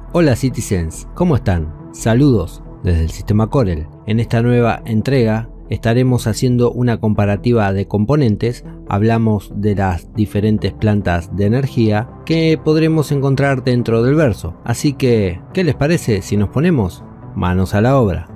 Hola Citizens, ¿cómo están? Saludos desde el sistema Corel. En esta nueva entrega estaremos haciendo una comparativa de componentes. Hablamos de las diferentes plantas de energía que podremos encontrar dentro del verso. Así que, ¿qué les parece si nos ponemos manos a la obra?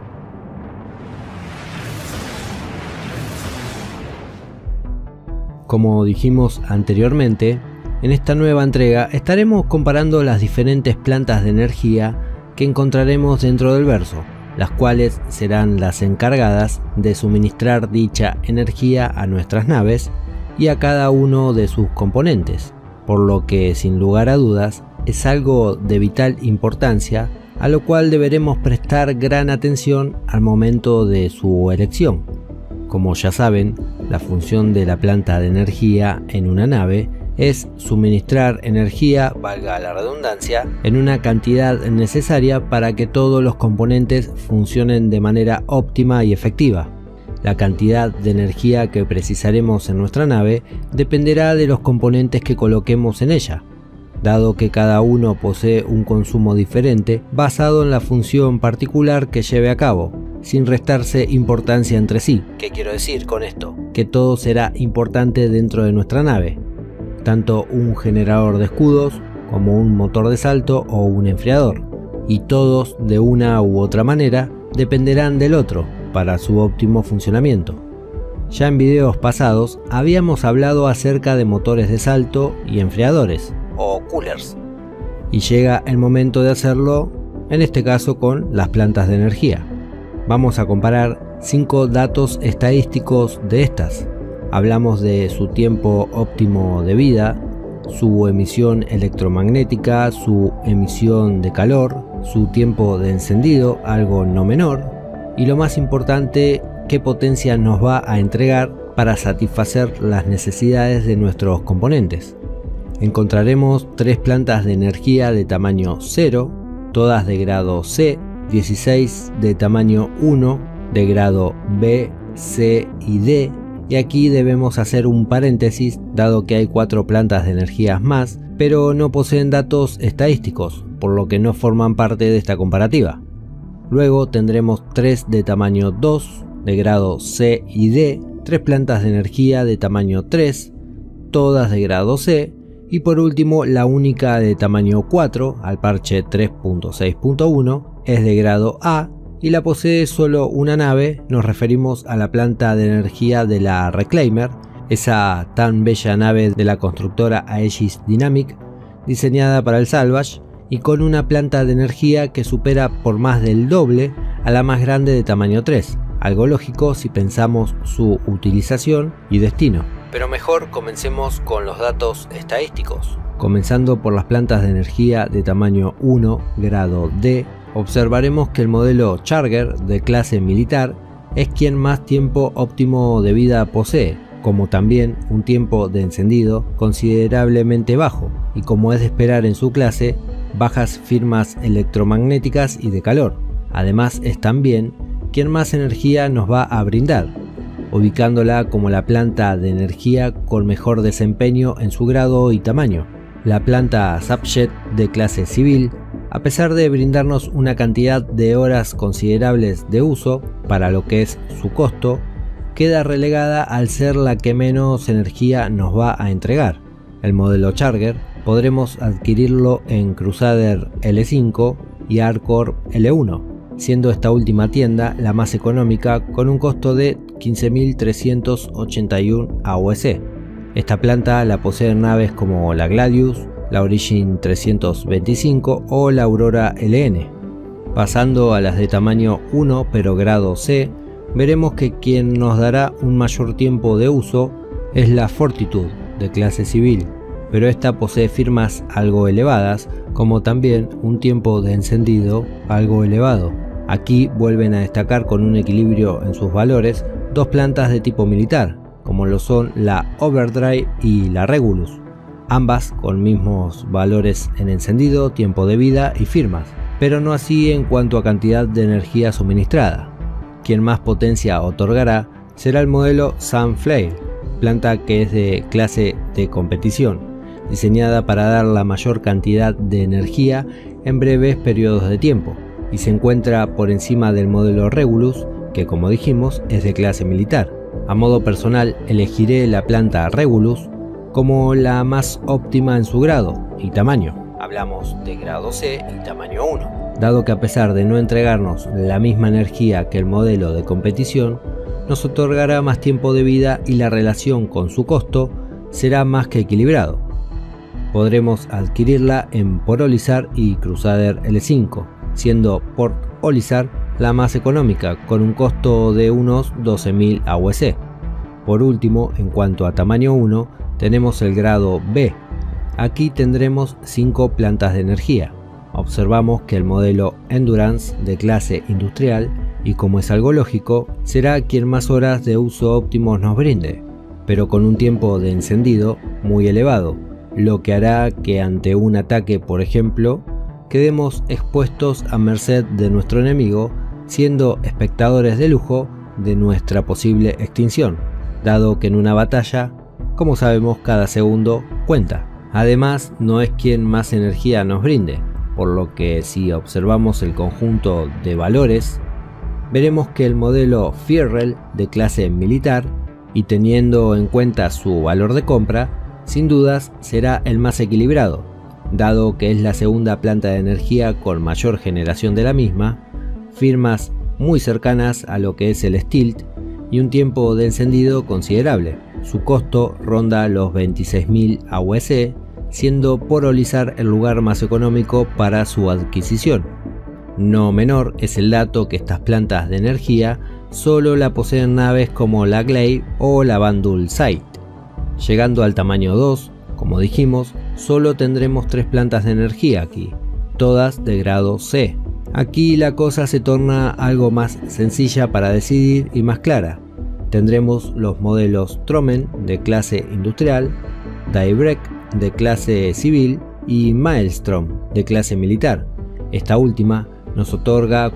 Como dijimos anteriormente, en esta nueva entrega estaremos comparando las diferentes plantas de energía que encontraremos dentro del verso, las cuales serán las encargadas de suministrar dicha energía a nuestras naves y a cada uno de sus componentes, por lo que sin lugar a dudas es algo de vital importancia, a lo cual deberemos prestar gran atención al momento de su elección. Como ya saben, la función de la planta de energía en una nave es suministrar energía, valga la redundancia, en una cantidad necesaria para que todos los componentes funcionen de manera óptima y efectiva. La cantidad de energía que precisaremos en nuestra nave dependerá de los componentes que coloquemos en ella, dado que cada uno posee un consumo diferente basado en la función particular que lleve a cabo, sin restarse importancia entre sí. ¿Qué quiero decir con esto? Que todo será importante dentro de nuestra nave, tanto un generador de escudos como un motor de salto o un enfriador, y todos de una u otra manera dependerán del otro para su óptimo funcionamiento. Ya en videos pasados habíamos hablado acerca de motores de salto y enfriadores o coolers, y llega el momento de hacerlo en este caso con las plantas de energía. Vamos a comparar 5 datos estadísticos de estas. Hablamos de su tiempo óptimo de vida, su emisión electromagnética, su emisión de calor, su tiempo de encendido, algo no menor, y lo más importante, qué potencia nos va a entregar para satisfacer las necesidades de nuestros componentes. Encontraremos 3 plantas de energía de tamaño 0, todas de grado C, 16 de tamaño 1, de grado B, C y D. Y aquí debemos hacer un paréntesis, dado que hay 4 plantas de energías más, pero no poseen datos estadísticos, por lo que no forman parte de esta comparativa. Luego tendremos 3 de tamaño 2, de grado C y D, 3 plantas de energía de tamaño 3, todas de grado C, y por último la única de tamaño 4, al parche 3.6.1, es de grado A, y la posee solo una nave. Nos referimos a la planta de energía de la Reclaimer, esa tan bella nave de la constructora Aegis Dynamic, diseñada para el Salvage y con una planta de energía que supera por más del doble a la más grande de tamaño 3, algo lógico si pensamos su utilización y destino. Pero mejor comencemos con los datos estadísticos. Comenzando por las plantas de energía de tamaño 1, grado D, observaremos que el modelo Charger de clase militar es quien más tiempo óptimo de vida posee, como también un tiempo de encendido considerablemente bajo, y como es de esperar en su clase, bajas firmas electromagnéticas y de calor. Además es también quien más energía nos va a brindar, ubicándola como la planta de energía con mejor desempeño en su grado y tamaño. La planta Subjet de clase civil, a pesar de brindarnos una cantidad de horas considerables de uso para lo que es su costo, queda relegada al ser la que menos energía nos va a entregar. El modelo Charger podremos adquirirlo en Crusader L5 y Arcor L1, siendo esta última tienda la más económica con un costo de 15.381 AUC. Esta planta la poseen naves como la Gladius, la Origin 325 o la Aurora LN. Pasando a las de tamaño 1 pero grado C, veremos que quien nos dará un mayor tiempo de uso es la Fortitude de clase civil, pero esta posee firmas algo elevadas, como también un tiempo de encendido algo elevado. Aquí vuelven a destacar con un equilibrio en sus valores 2 plantas de tipo militar, como lo son la Overdrive y la Regulus, ambas con mismos valores en encendido, tiempo de vida y firmas, pero no así en cuanto a cantidad de energía suministrada. Quien más potencia otorgará será el modelo Sunflare, planta que es de clase de competición, diseñada para dar la mayor cantidad de energía en breves periodos de tiempo, y se encuentra por encima del modelo Regulus, que como dijimos es de clase militar. A modo personal elegiré la planta Regulus como la más óptima en su grado y tamaño. Hablamos de grado C y tamaño 1, dado que a pesar de no entregarnos la misma energía que el modelo de competición, nos otorgará más tiempo de vida y la relación con su costo será más que equilibrado. Podremos adquirirla en Port Olisar y Crusader L5, siendo Port Olisar la más económica, con un costo de unos 12.000 AUC. Por último, en cuanto a tamaño 1, tenemos el grado B. Aquí tendremos 5 plantas de energía. Observamos que el modelo Endurance de clase industrial, y como es algo lógico, será quien más horas de uso óptimos nos brinde, pero con un tiempo de encendido muy elevado, lo que hará que ante un ataque, por ejemplo, quedemos expuestos a merced de nuestro enemigo, siendo espectadores de lujo de nuestra posible extinción, dado que en una batalla, como sabemos, cada segundo cuenta. Además, no es quien más energía nos brinde, por lo que si observamos el conjunto de valores, veremos que el modelo Fierrel de clase militar, y teniendo en cuenta su valor de compra, sin dudas será el más equilibrado, dado que es la segunda planta de energía con mayor generación de la misma, firmas muy cercanas a lo que es el Stilt y un tiempo de encendido considerable. Su costo ronda los 26.000 AUC, siendo Port Olisar el lugar más económico para su adquisición. No menor es el dato que estas plantas de energía solo la poseen naves como la Glaive o la Bandul Sight. Llegando al tamaño 2, como dijimos, solo tendremos 3 plantas de energía aquí, todas de grado C. Aquí la cosa se torna algo más sencilla para decidir y más clara. Tendremos los modelos Tromen de clase industrial, Daybreak de clase civil y Maelstrom de clase militar. Esta última nos otorga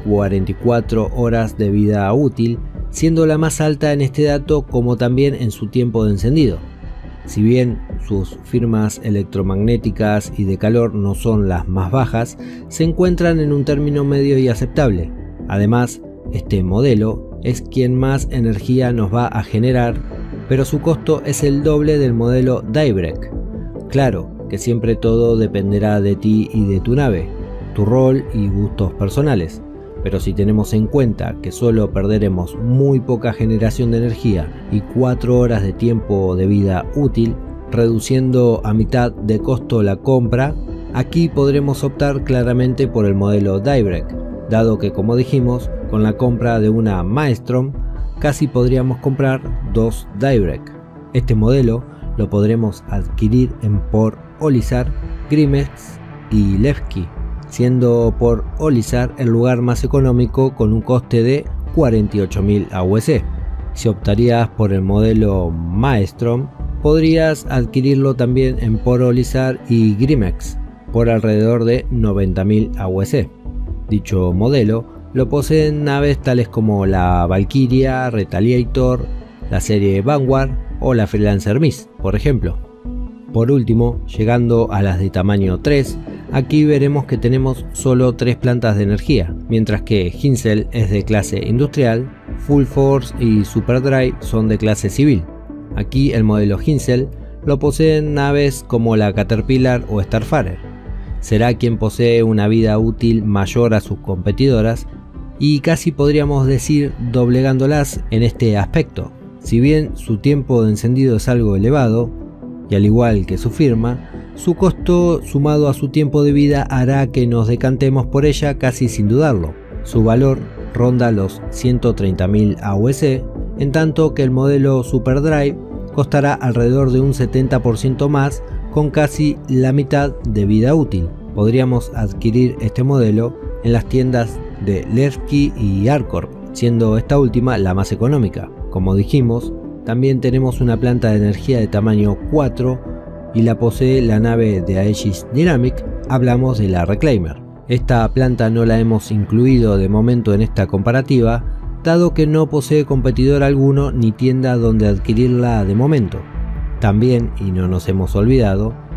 44 horas de vida útil, siendo la más alta en este dato como también en su tiempo de encendido. Si bien sus firmas electromagnéticas y de calor no son las más bajas, se encuentran en un término medio y aceptable. Además, este modelo es quien más energía nos va a generar, pero su costo es el doble del modelo Daybreak. Claro que siempre todo dependerá de ti y de tu nave, tu rol y gustos personales, pero si tenemos en cuenta que solo perderemos muy poca generación de energía y 4 horas de tiempo de vida útil, reduciendo a mitad de costo la compra, aquí podremos optar claramente por el modelo Daybreak, dado que, como dijimos, con la compra de una Maelstrom casi podríamos comprar 2 Daybreak. Este modelo lo podremos adquirir en Port Olisar, Grimex y Levski, siendo Port Olisar el lugar más económico con un coste de 48.000 AUC. Si optarías por el modelo Maelstrom, podrías adquirirlo también en Port Olisar y Grimex por alrededor de 90.000 AUC. Dicho modelo lo poseen naves tales como la Valkyria, Retaliator, la serie Vanguard o la Freelancer Miss, por ejemplo. Por último, llegando a las de tamaño 3, aquí veremos que tenemos solo 3 plantas de energía, mientras que Hinsel es de clase industrial, Full Force y Superdrive son de clase civil. Aquí el modelo Hinsel lo poseen naves como la Caterpillar o Starfarer. Será quien posee una vida útil mayor a sus competidoras y casi podríamos decir doblegándolas en este aspecto. Si bien su tiempo de encendido es algo elevado, y al igual que su firma, su costo sumado a su tiempo de vida hará que nos decantemos por ella casi sin dudarlo. Su valor ronda los 130.000 AUC, en tanto que el modelo Superdrive costará alrededor de un 70% más, con casi la mitad de vida útil. Podríamos adquirir este modelo en las tiendas de Levski y Arcorp, siendo esta última la más económica. Como dijimos, también tenemos una planta de energía de tamaño 4 y la posee la nave de Aegis Dynamic, hablamos de la Reclaimer. Esta planta no la hemos incluido de momento en esta comparativa, dado que no posee competidor alguno ni tienda donde adquirirla de momento. También, y no nos hemos olvidado,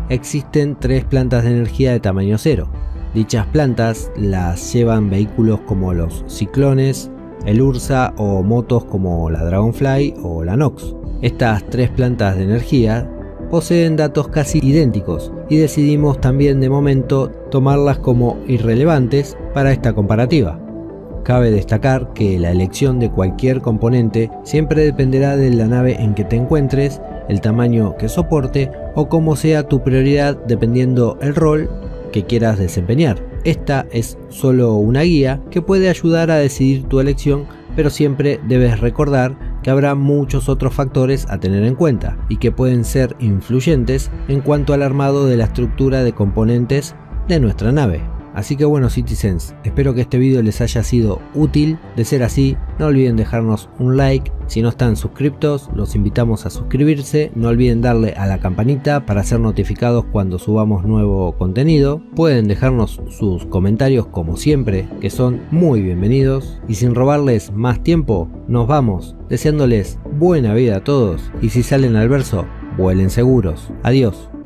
existen 3 plantas de energía de tamaño 0. Dichas plantas las llevan vehículos como los Ciclones, el Ursa o motos como la Dragonfly o la Nox. Estas 3 plantas de energía poseen datos casi idénticos y decidimos también de momento tomarlas como irrelevantes para esta comparativa. Cabe destacar que la elección de cualquier componente siempre dependerá de la nave en que te encuentres, el tamaño que soporte o cómo sea tu prioridad dependiendo el rol que quieras desempeñar. Esta es solo una guía que puede ayudar a decidir tu elección, pero siempre debes recordar que habrá muchos otros factores a tener en cuenta y que pueden ser influyentes en cuanto al armado de la estructura de componentes de nuestra nave. Así que bueno, Citizens, espero que este video les haya sido útil. De ser así, no olviden dejarnos un like. Si no están suscriptos, los invitamos a suscribirse. No olviden darle a la campanita para ser notificados cuando subamos nuevo contenido. Pueden dejarnos sus comentarios como siempre, que son muy bienvenidos. Y sin robarles más tiempo, nos vamos deseándoles buena vida a todos. Y si salen al verso, vuelen seguros. Adiós.